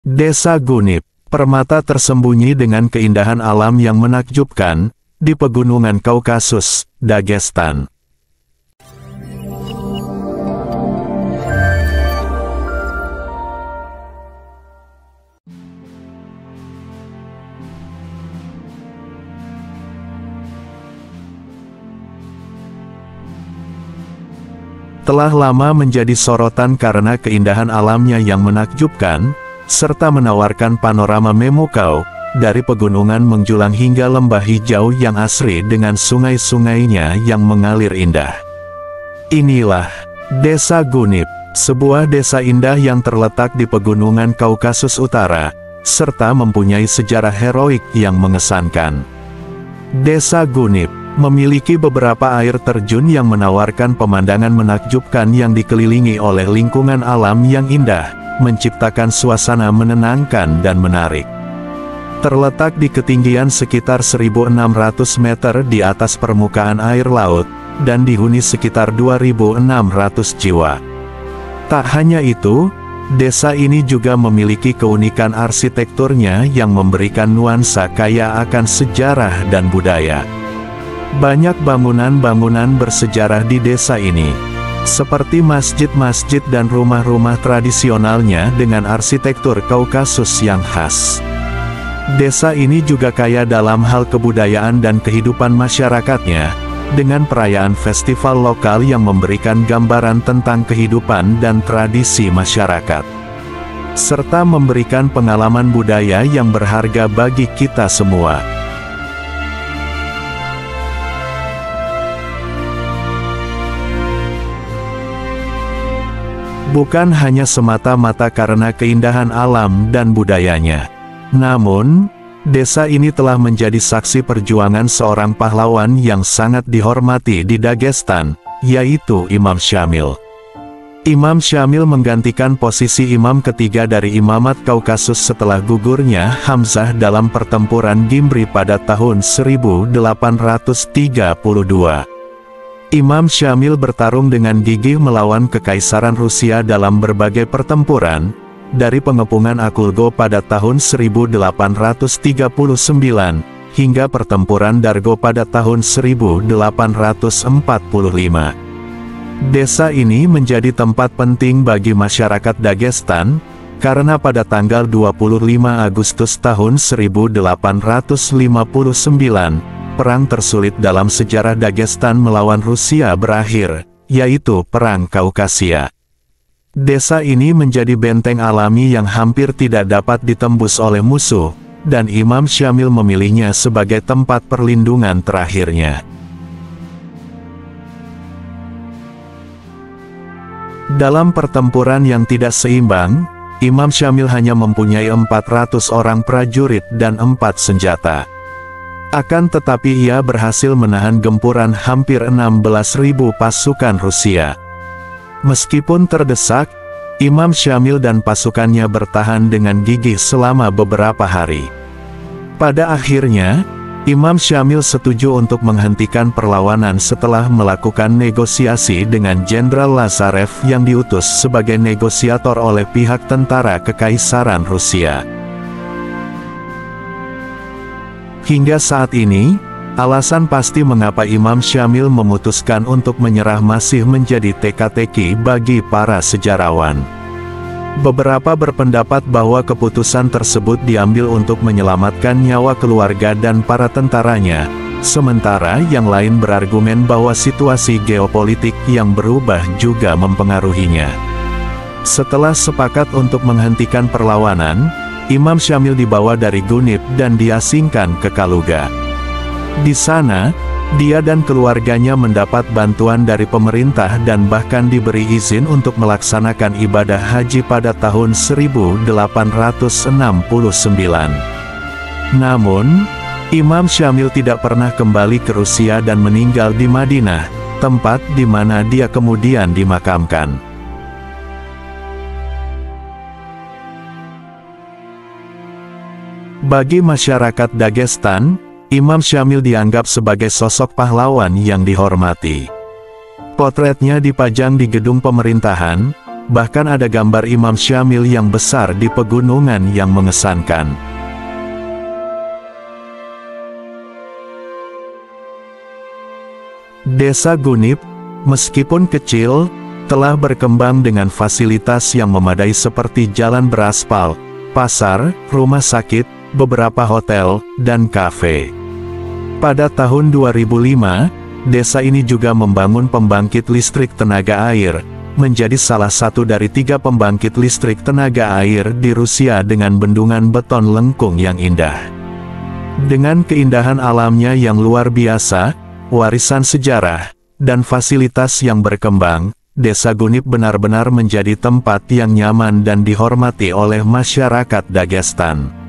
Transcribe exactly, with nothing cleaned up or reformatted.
Desa Gunip, permata tersembunyi dengan keindahan alam yang menakjubkan, di pegunungan Kaukasus, Dagestan. Telah lama menjadi sorotan karena keindahan alamnya yang menakjubkan, serta menawarkan panorama memukau, dari pegunungan menjulang hingga lembah hijau yang asri dengan sungai-sungainya yang mengalir indah. Inilah Desa Gunip, sebuah desa indah yang terletak di pegunungan Kaukasus Utara, serta mempunyai sejarah heroik yang mengesankan. Desa Gunip memiliki beberapa air terjun yang menawarkan pemandangan menakjubkan yang dikelilingi oleh lingkungan alam yang indah, menciptakan suasana menenangkan dan menarik. Terletak di ketinggian sekitar seribu enam ratus meter di atas permukaan air laut, dan dihuni sekitar dua ribu enam ratus jiwa. Tak hanya itu, desa ini juga memiliki keunikan arsitekturnya yang memberikan nuansa kaya akan sejarah dan budaya. Banyak bangunan-bangunan bersejarah di desa ini, seperti masjid-masjid dan rumah-rumah tradisionalnya dengan arsitektur Kaukasus yang khas. Desa ini juga kaya dalam hal kebudayaan dan kehidupan masyarakatnya, dengan perayaan festival lokal yang memberikan gambaran tentang kehidupan dan tradisi masyarakat, serta memberikan pengalaman budaya yang berharga bagi kita semua. Bukan hanya semata-mata karena keindahan alam dan budayanya. Namun, desa ini telah menjadi saksi perjuangan seorang pahlawan yang sangat dihormati di Dagestan, yaitu Imam Syamil. Imam Syamil menggantikan posisi imam ketiga dari imamat Kaukasus setelah gugurnya Hamzah dalam pertempuran Gimbri pada tahun seribu delapan ratus tiga puluh dua. Imam Syamil bertarung dengan gigih melawan Kekaisaran Rusia dalam berbagai pertempuran, dari pengepungan Akulgo pada tahun seribu delapan ratus tiga puluh sembilan, hingga pertempuran Dargo pada tahun seribu delapan ratus empat puluh lima. Desa ini menjadi tempat penting bagi masyarakat Dagestan, karena pada tanggal dua puluh lima Agustus tahun seribu delapan ratus lima puluh sembilan, perang tersulit dalam sejarah Dagestan melawan Rusia berakhir, yaitu Perang Kaukasia. Desa ini menjadi benteng alami yang hampir tidak dapat ditembus oleh musuh, dan Imam Syamil memilihnya sebagai tempat perlindungan terakhirnya. Dalam pertempuran yang tidak seimbang, Imam Syamil hanya mempunyai empat ratus orang prajurit dan empat senjata. Akan tetapi ia berhasil menahan gempuran hampir enam belas ribu pasukan Rusia. Meskipun terdesak, Imam Syamil dan pasukannya bertahan dengan gigih selama beberapa hari. Pada akhirnya, Imam Syamil setuju untuk menghentikan perlawanan setelah melakukan negosiasi dengan Jenderal Lazarev yang diutus sebagai negosiator oleh pihak tentara Kekaisaran Rusia. Hingga saat ini, alasan pasti mengapa Imam Syamil memutuskan untuk menyerah masih menjadi teka-teki bagi para sejarawan. Beberapa berpendapat bahwa keputusan tersebut diambil untuk menyelamatkan nyawa keluarga dan para tentaranya, sementara yang lain berargumen bahwa situasi geopolitik yang berubah juga mempengaruhinya. Setelah sepakat untuk menghentikan perlawanan, Imam Syamil dibawa dari Gunip dan diasingkan ke Kaluga. Di sana, dia dan keluarganya mendapat bantuan dari pemerintah dan bahkan diberi izin untuk melaksanakan ibadah haji pada tahun seribu delapan ratus enam puluh sembilan. Namun, Imam Syamil tidak pernah kembali ke Rusia dan meninggal di Madinah, tempat di mana dia kemudian dimakamkan. Bagi masyarakat Dagestan, Imam Syamil dianggap sebagai sosok pahlawan yang dihormati. Potretnya dipajang di gedung pemerintahan, bahkan ada gambar Imam Syamil yang besar di pegunungan yang mengesankan. Desa Gunip, meskipun kecil, telah berkembang dengan fasilitas yang memadai seperti jalan beraspal, pasar, rumah sakit, beberapa hotel, dan kafe. Pada tahun dua ribu lima, desa ini juga membangun pembangkit listrik tenaga air, menjadi salah satu dari tiga pembangkit listrik tenaga air di Rusia dengan bendungan beton lengkung yang indah. Dengan keindahan alamnya yang luar biasa, warisan sejarah, dan fasilitas yang berkembang, Desa Gunip benar-benar menjadi tempat yang nyaman dan dihormati oleh masyarakat Dagestan.